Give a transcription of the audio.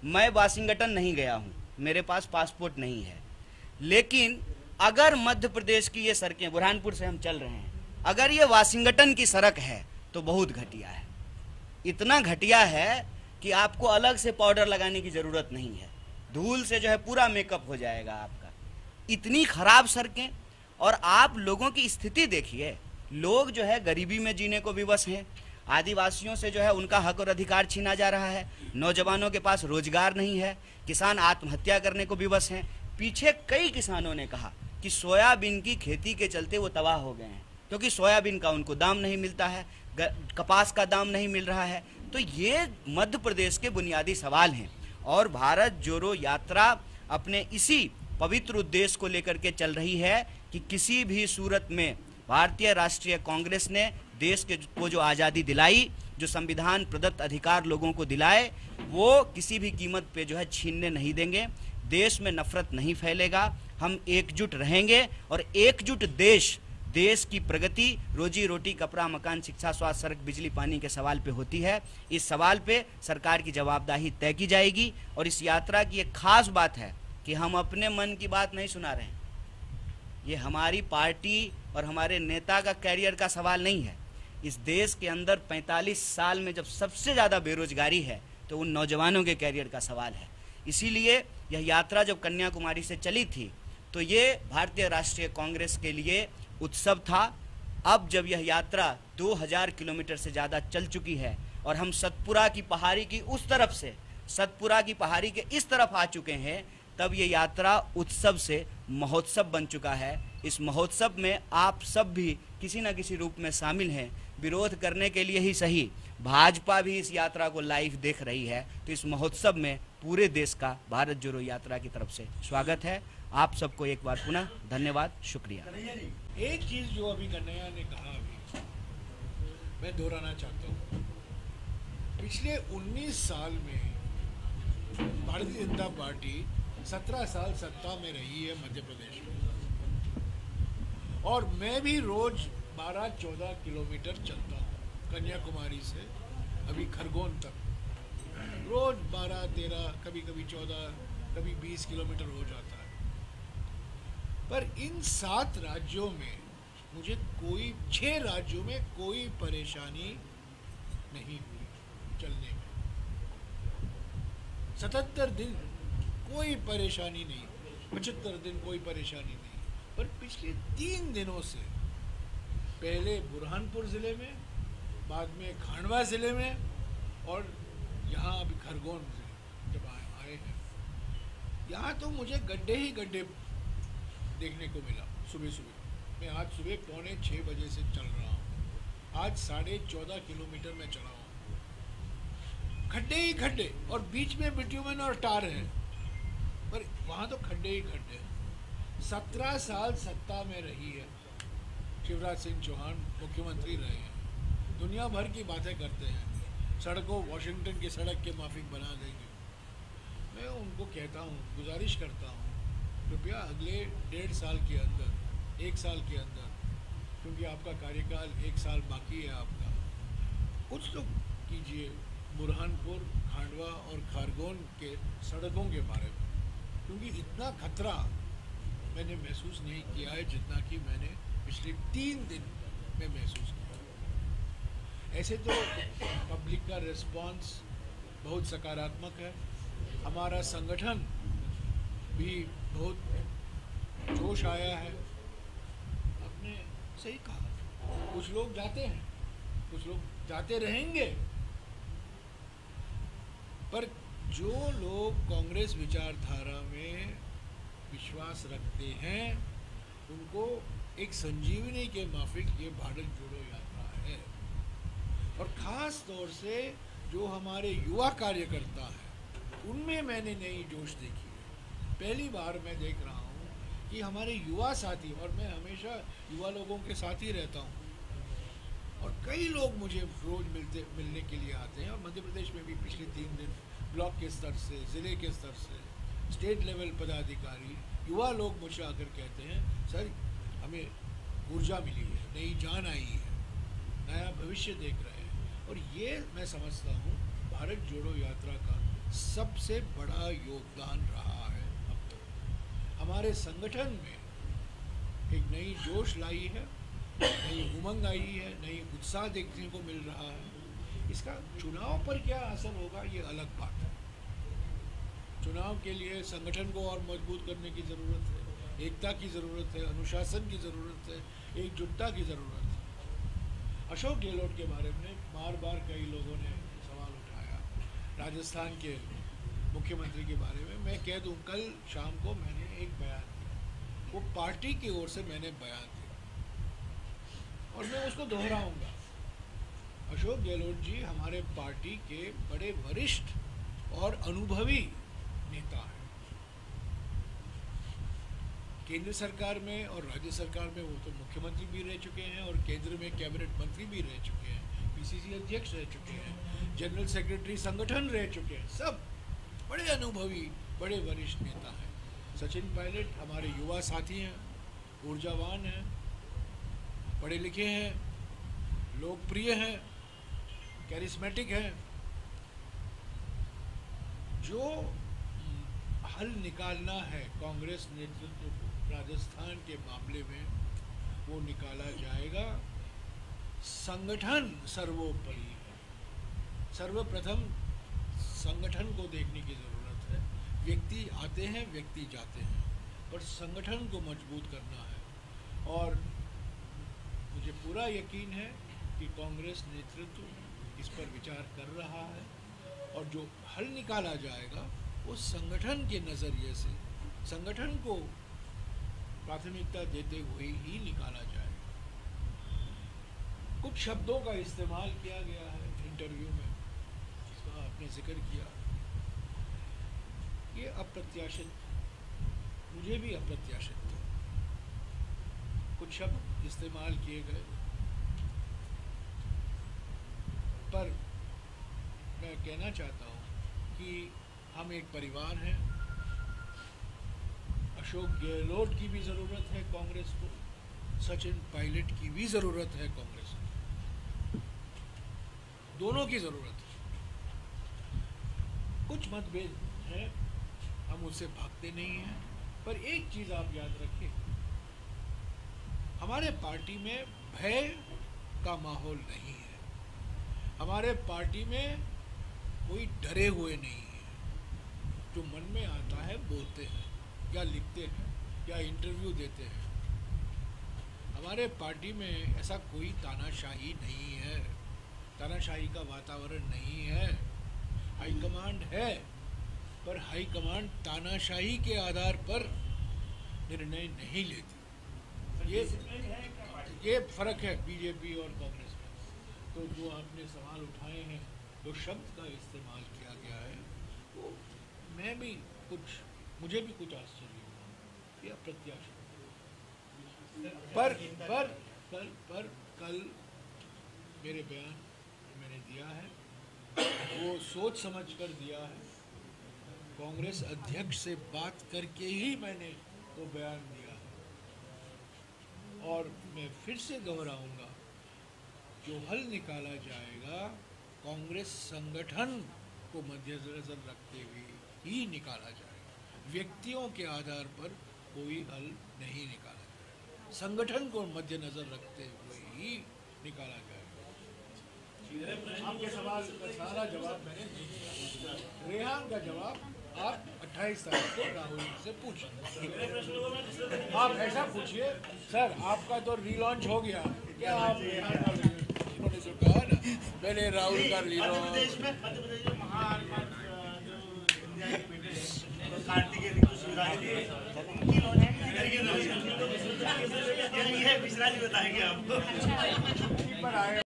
मैं वाशिंगटन नहीं गया हूँ, मेरे पास पासपोर्ट नहीं है, लेकिन अगर मध्य प्रदेश की ये सड़कें, बुरहानपुर से हम चल रहे हैं, अगर ये वाशिंगटन की सड़क है तो बहुत घटिया है। इतना घटिया है कि आपको अलग से पाउडर लगाने की ज़रूरत नहीं है, धूल से जो है पूरा मेकअप हो जाएगा आपका। इतनी खराब सड़कें, और आप लोगों की स्थिति देखिए, लोग जो है गरीबी में जीने को विवश हैं, आदिवासियों से जो है उनका हक और अधिकार छीना जा रहा है, नौजवानों के पास रोजगार नहीं है, किसान आत्महत्या करने को विवश हैं। पीछे कई किसानों ने कहा कि सोयाबीन की खेती के चलते वो तबाह हो गए हैं, क्योंकि सोयाबीन का उनको दाम नहीं मिलता है, कपास का दाम नहीं मिल रहा है। तो ये मध्य प्रदेश के बुनियादी सवाल हैं, और भारत जोड़ो यात्रा अपने इसी पवित्र उद्देश्य को लेकर के चल रही है कि किसी भी सूरत में भारतीय राष्ट्रीय कांग्रेस ने देश को जो आज़ादी दिलाई, जो संविधान प्रदत्त अधिकार लोगों को दिलाए, वो किसी भी कीमत पे जो है छीनने नहीं देंगे। देश में नफरत नहीं फैलेगा, हम एकजुट रहेंगे, और एकजुट देश की प्रगति रोजी रोटी, कपड़ा, मकान, शिक्षा, स्वास्थ्य, सड़क, बिजली, पानी के सवाल पे होती है। इस सवाल पे सरकार की जवाबदेही तय की जाएगी। और इस यात्रा की एक खास बात है कि हम अपने मन की बात नहीं सुना रहे हैं, ये हमारी पार्टी और हमारे नेता का कैरियर का सवाल नहीं है। इस देश के अंदर 45 साल में जब सबसे ज़्यादा बेरोजगारी है तो उन नौजवानों के कैरियर का सवाल है। इसीलिए यह यात्रा जब कन्याकुमारी से चली थी तो ये भारतीय राष्ट्रीय कांग्रेस के लिए उत्सव था। अब जब यह यात्रा 2000 किलोमीटर से ज़्यादा चल चुकी है और हम सतपुरा की पहाड़ी की उस तरफ से सतपुरा की पहाड़ी के इस तरफ आ चुके हैं, तब ये यात्रा उत्सव से महोत्सव बन चुका है। इस महोत्सव में आप सब भी किसी न किसी रूप में शामिल हैं। विरोध करने के लिए ही सही, भाजपा भी इस यात्रा को लाइव देख रही है। तो इस महोत्सव में पूरे देश का भारत जोड़ो यात्रा की तरफ से स्वागत है। आप सबको एक बार पुनः धन्यवाद, शुक्रिया। एक चीज़ जो अभी कन्हैया ने कहा, अभी मैं दोहराना चाहता हूँ। पिछले 19 साल में भारतीय जनता पार्टी 17 साल सत्ता में रही है मध्य प्रदेश में, और मैं भी रोज 12-14 किलोमीटर चलता हूँ कन्याकुमारी से अभी खरगोन तक। रोज 12-13, कभी कभी 14, कभी 20 किलोमीटर हो जाता है। पर इन 7 राज्यों में मुझे 6 राज्यों में कोई परेशानी नहीं हुई चलने में। 77 दिन कोई परेशानी नहीं, 75 दिन कोई परेशानी नहीं। पर पिछले 3 दिनों से, पहले बुरहानपुर ज़िले में, बाद में खांडवा ज़िले में, और यहाँ अभी खरगोन जब आए हैं, यहाँ तो मुझे गड्ढे ही गड्ढे देखने को मिला। सुबह मैं आज सुबह 5:45 बजे से चल रहा हूँ, आज 14.5 किलोमीटर में चला हूँ। खड्डे ही खड्डे, और बीच में बिट्यूमेन और टार है, पर वहाँ तो खड्डे ही खड्डे। 17 साल सत्ता में रही है शिवराज सिंह चौहान, मुख्यमंत्री रहे हैं, दुनिया भर की बातें करते हैं, सड़कों वाशिंगटन की सड़क के माफिक बना देंगे। मैं उनको कहता हूँ, गुजारिश करता हूँ, कृपया अगले 1.5 साल के अंदर, 1 साल के अंदर, क्योंकि आपका कार्यकाल 1 साल बाकी है आपका, कुछ तो कीजिए बुरहानपुर, खांडवा और खरगोन के सड़कों के बारे में, क्योंकि इतना खतरा मैंने महसूस नहीं किया है जितना कि मैंने पिछले 3 दिन में महसूस किया। ऐसे तो पब्लिक का रिस्पांस बहुत सकारात्मक है, हमारा संगठन भी बहुत जोश आया है। आपने सही कहा, कुछ लोग जाते हैं, कुछ लोग जाते रहेंगे, पर जो लोग कांग्रेस विचारधारा में विश्वास रखते हैं उनको एक संजीवनी के माफिक ये भारत जोड़ो यात्रा है। और ख़ास तौर से जो हमारे युवा कार्यकर्ता हैं उनमें मैंने नई जोश देखी है। पहली बार मैं देख रहा हूँ कि हमारे युवा साथी, और मैं हमेशा युवा लोगों के साथ ही रहता हूँ, और कई लोग मुझे रोज़ मिलने के लिए आते हैं। और मध्य प्रदेश में भी पिछले 3 दिन ब्लॉक के स्तर से, ज़िले के स्तर से, स्टेट लेवल पदाधिकारी, युवा लोग मुझे आकर कहते हैं, सर हमें ऊर्जा मिली है, नई जान आई है, नया भविष्य देख रहे हैं। और ये मैं समझता हूँ भारत जोड़ो यात्रा का सबसे बड़ा योगदान रहा है अब तक। हमारे संगठन में एक नई जोश लाई है, नई उमंग आई है, नई उत्साह देखने को मिल रहा है। इसका चुनाव पर क्या असर होगा ये अलग बात है। चुनाव के लिए संगठन को और मजबूत करने की ज़रूरत है, एकता की ज़रूरत है, अनुशासन की ज़रूरत है, एकजुटता की ज़रूरत है। अशोक गहलोत के बारे में बार बार कई लोगों ने सवाल उठाया। राजस्थान के मुख्यमंत्री के बारे में मैं कह दूं, कल शाम को मैंने एक बयान दिया, वो पार्टी की ओर से मैंने बयान दिया और मैं उसको दोहराऊंगा। अशोक गहलोत जी हमारे पार्टी के बड़े वरिष्ठ और अनुभवी नेता हैं। केंद्र सरकार में और राज्य सरकार में वो तो मुख्यमंत्री भी रह चुके हैं और केंद्र में कैबिनेट मंत्री भी रह चुके हैं, पीसीसी अध्यक्ष रह चुके हैं, जनरल सेक्रेटरी संगठन रह चुके हैं। सब बड़े अनुभवी, बड़े वरिष्ठ नेता हैं। सचिन पायलट हमारे युवा साथी हैं, ऊर्जावान हैं, पढ़े लिखे हैं, लोकप्रिय हैं, कैरिस्मेटिक है। जो हल निकालना है कांग्रेस नेतृत्व को राजस्थान के मामले में, वो निकाला जाएगा। संगठन सर्वोपरि है। सर्वप्रथम संगठन को देखने की ज़रूरत है। व्यक्ति आते हैं, व्यक्ति जाते हैं, पर संगठन को मजबूत करना है। और मुझे पूरा यकीन है कि कांग्रेस नेतृत्व इस पर विचार कर रहा है और जो हल निकाला जाएगा वो संगठन के नज़रिए से, संगठन को प्राथमिकता देते हुए ही निकाला जाएगा। कुछ शब्दों का इस्तेमाल किया गया है इंटरव्यू में, जिसका आपने जिक्र किया, ये अप्रत्याशित, मुझे भी अप्रत्याशित थे। कुछ शब्द इस्तेमाल किए गए, पर मैं कहना चाहता हूँ कि हम एक परिवार हैं। अशोक गहलोत की भी ज़रूरत है कांग्रेस को, सचिन पायलट की भी ज़रूरत है कांग्रेस को, दोनों की ज़रूरत है। कुछ मतभेद हैं, हम उससे भागते नहीं हैं, पर एक चीज़ आप याद रखें, हमारे पार्टी में भय का माहौल नहीं है। हमारे पार्टी में कोई डरे हुए नहीं है। जो मन में आता है बोलते हैं, या लिखते हैं, या इंटरव्यू देते हैं। हमारे पार्टी में ऐसा कोई तानाशाही नहीं है, तानाशाही का वातावरण नहीं है। हाईकमांड है, पर हाईकमांड तानाशाही के आधार पर निर्णय नहीं लेती। ये फर्क है बीजेपी और कांग्रेस में। तो जो आपने सवाल उठाए हैं, जो शब्द का इस्तेमाल किया गया है, वो मुझे भी कुछ आश्चर्य हुआ, ये अप्रत्याशित। पर कल मेरे बयान मैंने दिया है, वो सोच समझ कर दिया है। कांग्रेस अध्यक्ष से बात करके ही मैंने वो बयान दिया है। और मैं फिर से दोहराऊंगा, जो हल निकाला जाएगा कांग्रेस संगठन को मद्देनजर रखते हुए ही निकाला जाएगा। व्यक्तियों के आधार पर कोई हल नहीं निकाला जाएगा, संगठन को मद्देनजर रखते हुए ही निकाला जाएगा। आपके सवाल का सारा जवाब मैंने दे दिया। रेहान का जवाब आप 28 तारीख को राहुल से पूछिए। आप ऐसा पूछिए, सर आपका तो रीलॉन्च हो गया क्या? आप उन्होंने जो कहा ना, पहले राहुल का रीलॉन्च, बताएंगे आपको।